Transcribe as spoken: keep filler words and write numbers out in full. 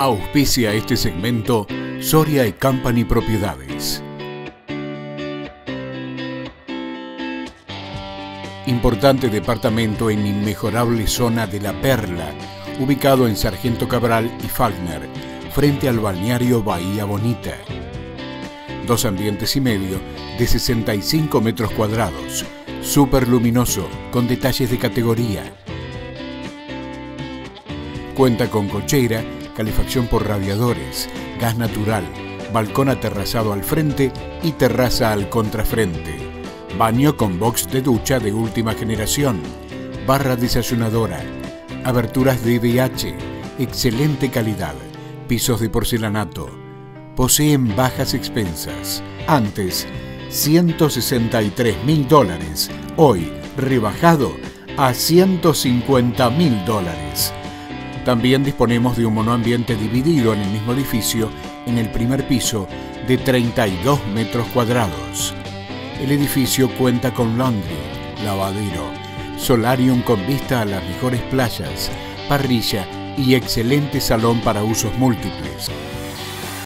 Auspicia este segmento Soria y Company Propiedades. Importante departamento en inmejorable zona de La Perla, ubicado en Sargento Cabral y Falkner, frente al balneario Bahía Bonita. Dos ambientes y medio de sesenta y cinco metros cuadrados, súper luminoso, con detalles de categoría. Cuenta con cochera, calefacción por radiadores, gas natural, balcón aterrazado al frente y terraza al contrafrente. Baño con box de ducha de última generación, barra desayunadora, aberturas de V H, excelente calidad, pisos de porcelanato. Poseen bajas expensas. Antes, ciento sesenta y tres mil dólares. Hoy, rebajado a ciento cincuenta mil dólares. También disponemos de un monoambiente dividido en el mismo edificio, en el primer piso, de treinta y dos metros cuadrados. El edificio cuenta con laundry, lavadero, solarium con vista a las mejores playas, parrilla y excelente salón para usos múltiples.